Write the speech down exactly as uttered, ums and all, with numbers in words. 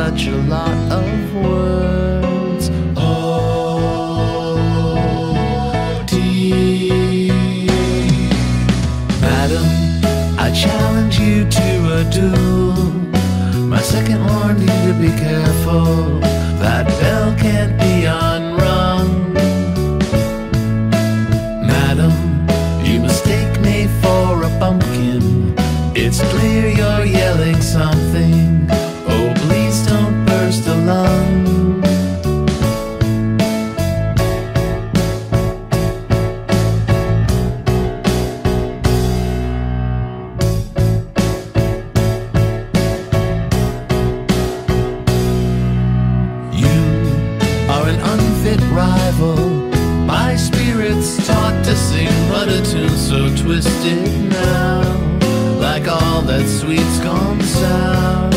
such a lot of words. Oh, tea. Madam, I challenge you to a duel. My second warning you to be careful. That bell can't be unrung. Madam, you mistake me for a pumpkin. It's clear you're yelling something. Oh, please don't burst a lung. You are an unfit rival. My spirit's taught to sing but a tune so twisted now, like all that sweet's gone sour.